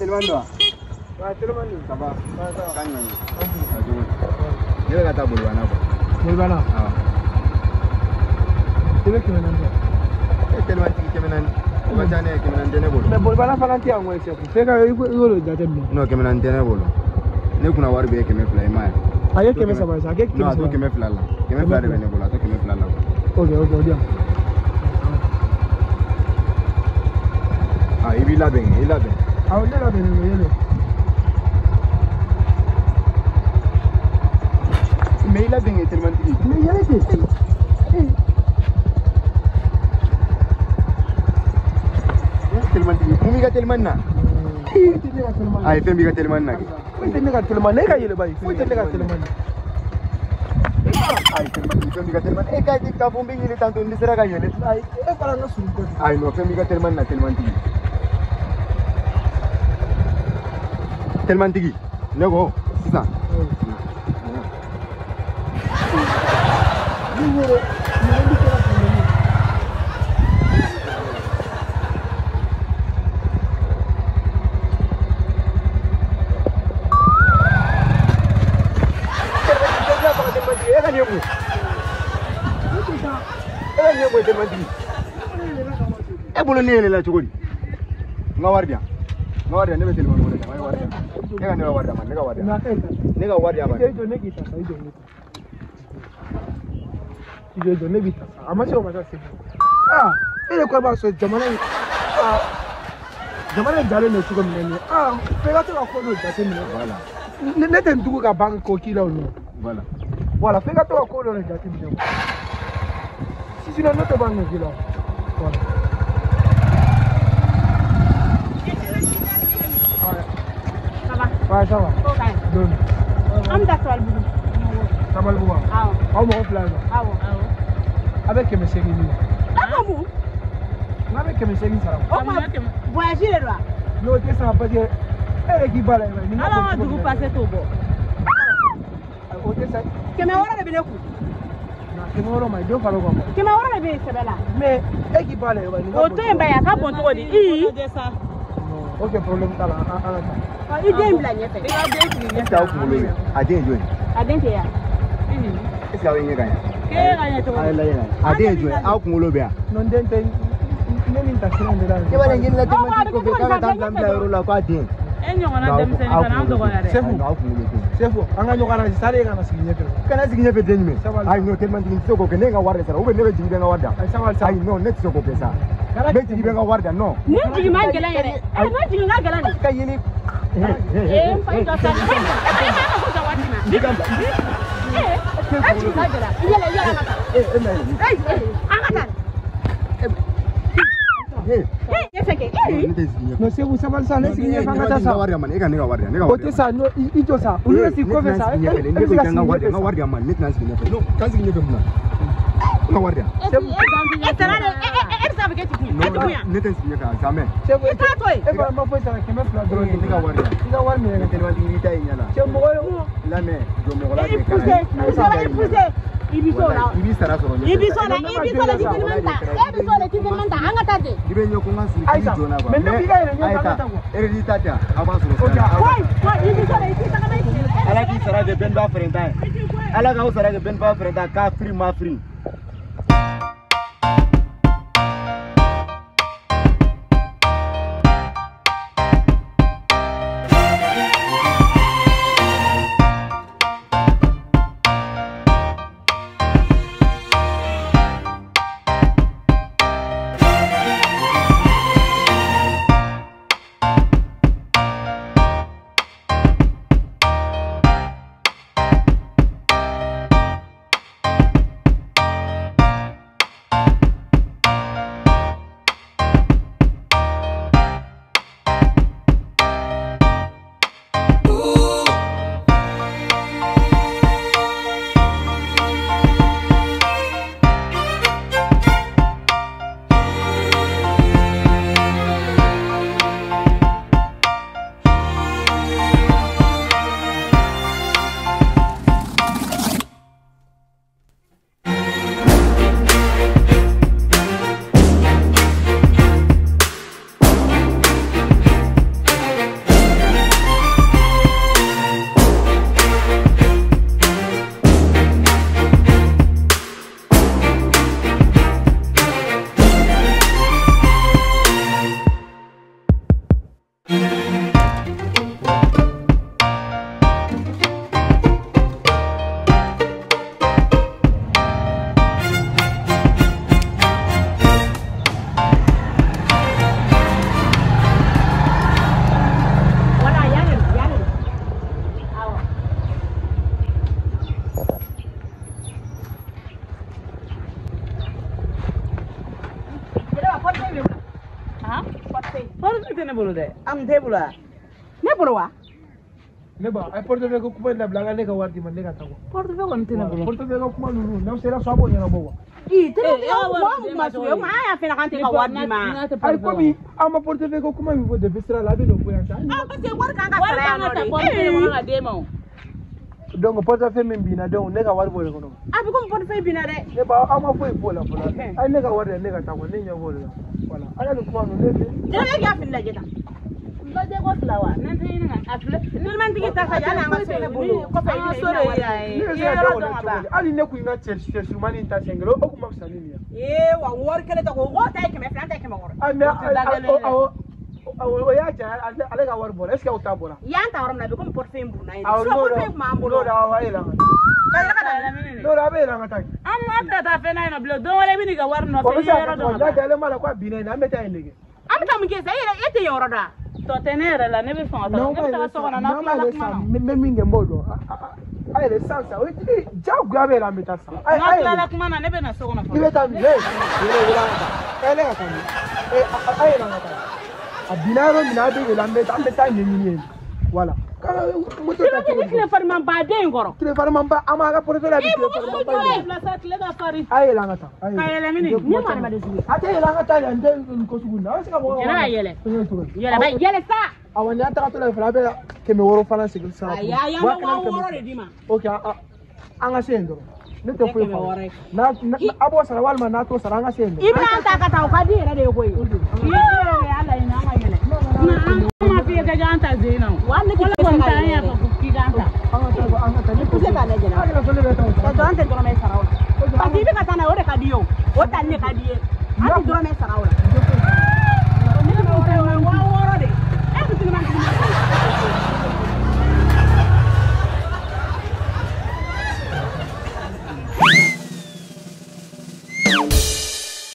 tellement là. Ouais, tellement Ça va. Ça va. Je vais la table Bolvana. Bolvana. Ah. C'est le qui me donne. Tellement qui me donne. Mais Bolvana falanti a moi c'est fait que il le date non que me n'antenne bolo ne kuna war be que me fly ma aye que me ça va ça que non to que me fly là que me fly de bene bolo to que me fly là ok bien ah il a bien ah on est là bien mais il a bien tellement dit mais il y a été Mumi tellement na. Ay fembi ga tellement na. Foi tenne ga tellement na ga yele bay. Foi tenne ga tellement na. Ay fembi ga tellement. E ga dikta bombi yele tanto ndi sera ga yele. Ay e para na suru ko. Ay no fembi ga tellement na tellement tigi. Tellement tigi. Nego, sisa. E bolo ne la chugodi nga wardia ne be telefon mo nga wardia ne ga wardia man ne ga wardia man ido ne kita ido ne bita ama sio masa sibu ile kwa ba so jamana jalo ne chugo mnene pega to ko do date mne voilà ne ten dugu ka bank ko kila ono voilà pega to ko do date mne si tu n'as pas bank kila voilà ouais ça va donne am d'accord bu Kamal Bouba. Ah. How mon plan? Ah. Avec mes séries. Ah bon? Avec mes séries ça. Oh ma voyager les droits. Non, ça va pas dire. Elle qui balai. Alors on doit passer tout bon. OK ça. Que me ora de beneku. Que me ora mais deux fois quoi. Que me ora de c'est là. Mais elle qui balai. O to en ba ya ka bon to di. OK problème ça là. Ah, il dit blague fait. Ça au boulot. Adien join. Adien ya. Est-ce que vous gagnez? Gagné to. Adien join. Au boulot bien. Non dente. Neni taxina de la. Ke bana ngin la temati ko be ka tam la euro la ko adien. Enyo ngana dem sen kana ndo gona re. Sefu, anga nyokana sare kana siginye pe. Kana siginye pe denime. Ai no telman tin soko ke nenga warre sara. Ube nebe jibe nga warda. Ai no net soko ke sa. Be jibe nga warda no. Ni jigi ma gela yere. Eh no jigi nga gela ni. Ka yini. Fa ida sa. Ko ga wati na. Digam. Achi ga gela. Yele mata. Amata. No se usa balsa ne siginye fanga sa warda man ega nega warda ote sa no ijo sa ulule si ko sa nga warda man net nan siginye no kan siginye fe muna nga warda net siginye ka jamais se bo e ba ma fo sa ke me fla drone nga warda ne telman di vita inyala se mo la me do mo la ke kana Ibisora titilmanta anga tade ibe nyoko ngasi kijona ba mendo biga ere nyaka tata eri tata abaso wai ibisora itita kama ala ki sara de ben ba frenta ala ga sara de ben ba frenta ka free ma free tɛ ne bolo dɛ. Am tɛ bolo wa? Ne bolo wa? Ne ba, ai portefeuille ko kuma na blaga ne ka wari di man ne ka tago. Portefeuille kɔni tɛ ne bolo. Portefeuille ko kuma nunu, na sera so abo nyana bo. I tɛ ne wa ma so ma ya fɛ na kan tɛ ka wari di ma. Ai ko bi ama portefeuille ko kuma mi bo de bisira la be no ko yan ta. Ah parce que wari kan ka sara ya no. Portefeuille ka de ma. Donc portefeuille min bina donc ne ka wari bo le ko no. Ah bi ko portefeuille bina de. Ne ba ama fo bo la fola. Ai ne ka wari ne ka tago ne nya bo la. Voilà. Ala le kuma no ne. Je ne ga fin la jeta. Ba de ko flawa. Nan tɛ ɲini ka afle. Ni man tigi ta sa ya na ma so ne bolo. Ko fa Ah sore ya. Ali ne ku ina cherche sumani ta sengelo o kuma sanini ya. Wa wari kele ta ko ta kɛmɛ fila ta kɛmɛ wɔɔrɔ. O y'a ja ale ka wari bɔra est-ce que aw ta bɔra. Yan ta yɔrɔ min na bi komi portefeuille buru na ye. Portefeuille kun b'an bolo. N'o da awa yɛlɛ. N'o da a bɛ yɛlɛ ka taa. An ma ta taa fɛn na yen nɔ bilen don wɛrɛ i bɛ n'i ka wari nɔfɛ i ye yɔrɔ dɔn ka ban. N'a dalen b'a la ko a binna yen an bɛ taa yen nege. An bɛ taa mun kɛ sisan e tɛ yɔrɔ dɔn. Tɔ tɛ ne yɛrɛ la ne bɛ sɔn ka taa ne bɛ taa so kɔnɔ n'aw tilala kuma na. N bɛ min kɛ n b'o dɔn. A yɛrɛ san sa jagoya bɛ yɛlɛ an bɛ taa san. N'aw tilala kuma na ne bɛ na so kɔnɔ I bɛ taa min? Ne ka taa min? A yɛlɛ ka taa. A binna yɔrɔ min na a bɛ yɛlɛ an bɛ taa ɲɛɲini yen. Voilà. Moto taximan ni tile farima ba den kɔrɔ. Tile farima ba an b'a ka portefeuille la bi tile farima ba. I bila sa tile ka fari. A yɛlɛ an ka taa. Ka yɛlɛ mini. Ne ma adamaden sugu ye. A tɛ yɛlɛ an ka taa yan n tɛ ko sugu in na. A bɛ se ka mɔgɔ. Yɛlɛ ka yɛlɛ. Yɛlɛ ba yɛlɛ sa. Awɔ ni an tagatɔ la yen fana a bɛ 100 fana segin sara. Ayi a y'an bɛ 600 de d'i ma. Ok an ka se yen dɔrɔn. Ne tɛ foyi faamu. A b'o sara walima n'a t'o sara an ka se yen dɔrɔn. I bɛna ta ka taa o ka di yɛrɛ de ye koyi. I ye yɛrɛ de y'a laɲini an ka yɛlɛ. An ma f'i ye k'a an ta zen na. Wa ne tɛ se ka yɛlɛ. K'i k'an ta. An ka taa. Ne tɛ se k'a lajɛ. Ka dɔrɔn tɛ dɔrɔmɛ sara o la. Parce que i bɛ ka taa n'a ye o de ka di ye o. O tali de ka di ye. An tɛ dɔrɔmɛ sara o la.